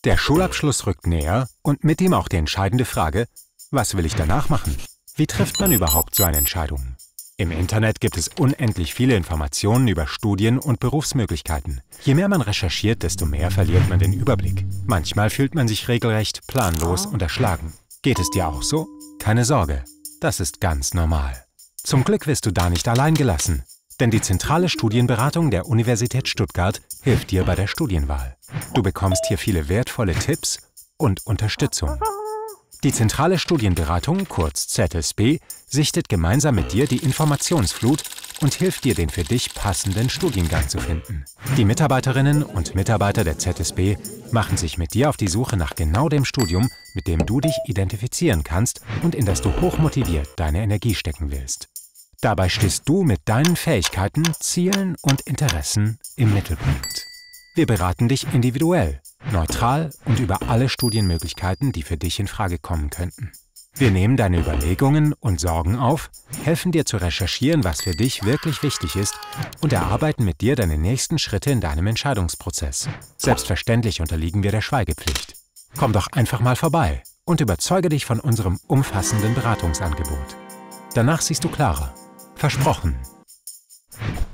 Der Schulabschluss rückt näher und mit ihm auch die entscheidende Frage, was will ich danach machen? Wie trifft man überhaupt so eine Entscheidung? Im Internet gibt es unendlich viele Informationen über Studien und Berufsmöglichkeiten. Je mehr man recherchiert, desto mehr verliert man den Überblick. Manchmal fühlt man sich regelrecht planlos und erschlagen. Geht es dir auch so? Keine Sorge, das ist ganz normal. Zum Glück wirst du da nicht allein gelassen. Denn die zentrale Studienberatung der Universität Stuttgart hilft dir bei der Studienwahl. Du bekommst hier viele wertvolle Tipps und Unterstützung. Die zentrale Studienberatung, kurz ZSB, sichtet gemeinsam mit dir die Informationsflut und hilft dir, den für dich passenden Studiengang zu finden. Die Mitarbeiterinnen und Mitarbeiter der ZSB machen sich mit dir auf die Suche nach genau dem Studium, mit dem du dich identifizieren kannst und in das du hochmotiviert deine Energie stecken willst. Dabei stehst du mit deinen Fähigkeiten, Zielen und Interessen im Mittelpunkt. Wir beraten dich individuell, neutral und über alle Studienmöglichkeiten, die für dich in Frage kommen könnten. Wir nehmen deine Überlegungen und Sorgen auf, helfen dir zu recherchieren, was für dich wirklich wichtig ist und erarbeiten mit dir deine nächsten Schritte in deinem Entscheidungsprozess. Selbstverständlich unterliegen wir der Schweigepflicht. Komm doch einfach mal vorbei und überzeuge dich von unserem umfassenden Beratungsangebot. Danach siehst du klarer. Versprochen.